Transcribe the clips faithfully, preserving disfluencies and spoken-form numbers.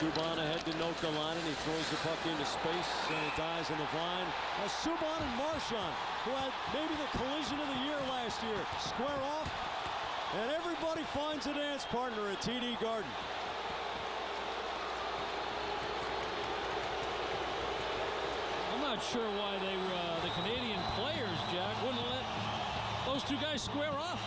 Subban ahead to Nokalainen. He throws the puck into space and it dies in the vine. Now Subban and Marchand, who had maybe the collision of the year last year, square off, and everybody finds a dance partner at T D Garden. I'm not sure why they were uh, the Canadian players, Jack, wouldn't let those two guys square off.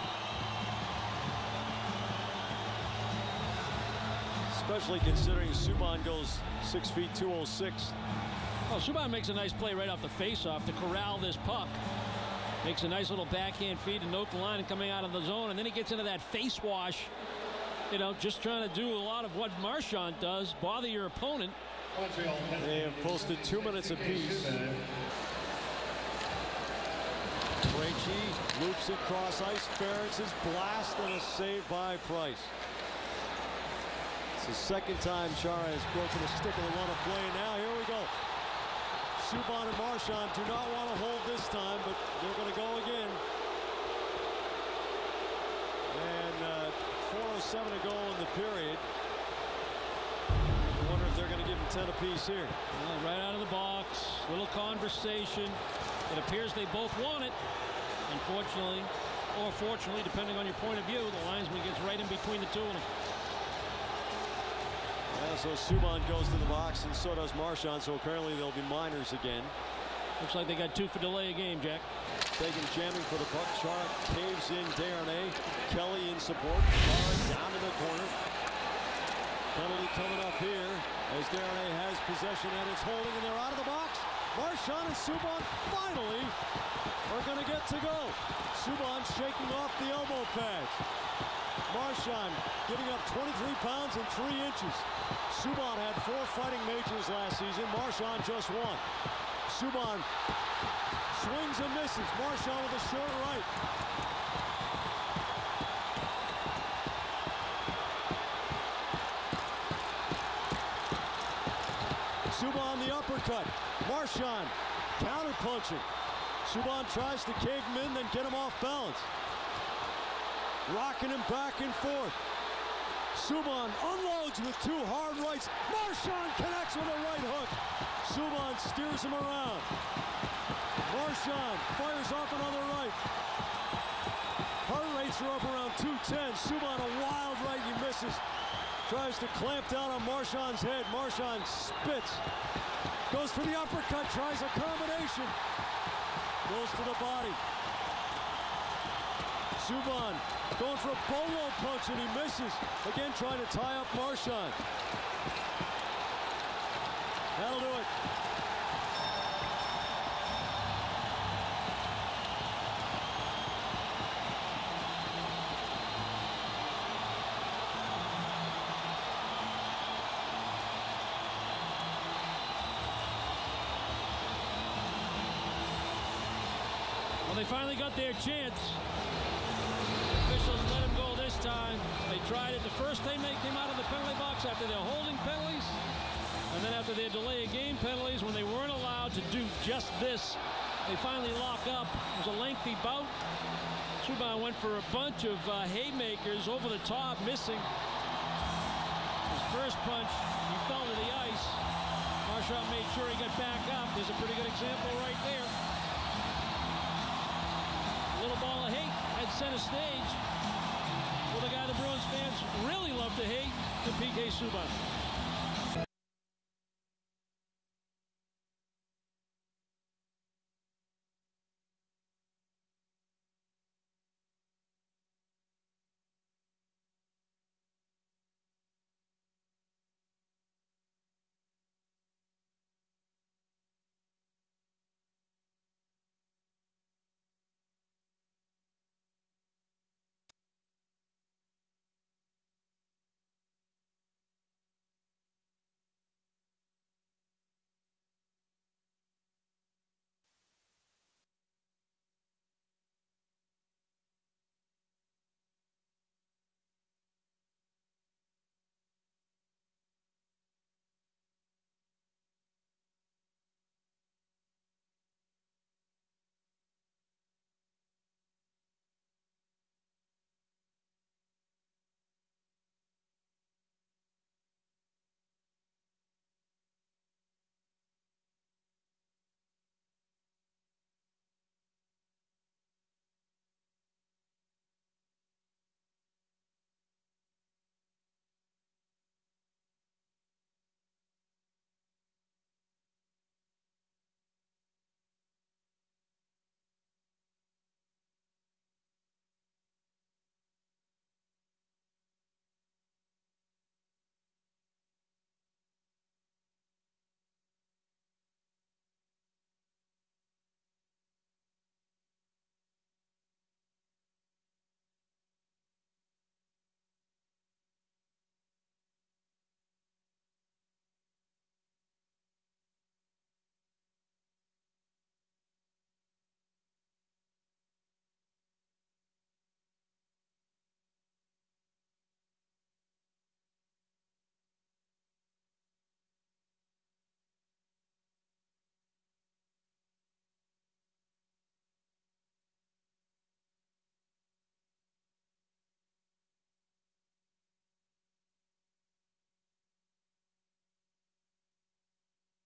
Especially considering Subban goes six feet two oh six. Oh, Subban makes a nice play right off the faceoff to corral this puck. Makes a nice little backhand feed to Nokalainen coming out of the zone, and then he gets into that face wash. You know, just trying to do a lot of what Marchand does, bother your opponent. They have posted two minutes apiece. Krejci loops it cross ice, ferrets his blast, and a save by Price. It's the second time Chara has broken a stick of the run of play. Now here we go. Subban and Marchand do not want to hold this time, but they're going to go again. And uh, four oh seven to go in the period. I wonder if they're going to give them ten apiece here. Well, right out of the box, little conversation. It appears they both want it. Unfortunately, or fortunately, depending on your point of view, the linesman gets right in between the two of them. Yeah, so Subban goes to the box, and so does Marchand. So apparently they'll be minors again. Looks like they got two for delay a game, Jack. Taking jamming for the puck. Chara caves in Darnay. Kelly in support. Chara down in the corner. Penalty coming up here as Darnay has possession, and it's holding, and they're out of the box. Marchand and Subban finally are going to get to go. Subban shaking off the elbow pads. Marchand giving up twenty-three pounds and three inches. Subban had four fighting majors last season. Marchand just one. Subban swings and misses. Marchand with a short right. Subban the uppercut. Marchand counter-punching. Subban tries to cave him in, then get him off balance. Rocking him back and forth. Subban unloads with two hard rights. Marchand connects with a right hook. Subban steers him around. Marchand fires off another right. Heart rates are up around two ten. Subban a wild right, he misses. Tries to clamp down on Marchand's head. Marchand spits. Goes for the uppercut, tries a combination. Goes to the body. Subban going for a bolo punch, and he misses. Again, trying to tie up Marchand. That'll do it. Well, they finally got their chance. Officials let him go this time. They tried it the first time they came out of the penalty box after their holding penalties. And then after their delay of game penalties, when they weren't allowed to do just this, they finally locked up. It was a lengthy bout. Subban went for a bunch of uh, haymakers over the top, missing. His first punch, he fell to the ice. Marchand made sure he got back up. There's a pretty good example right there. A little ball of hate at center stage. Well, the guy the Bruins fans really love to hate, the P K Subban.